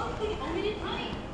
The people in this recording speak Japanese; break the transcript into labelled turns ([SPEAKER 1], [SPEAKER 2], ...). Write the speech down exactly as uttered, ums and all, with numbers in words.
[SPEAKER 1] 本当におめでたい。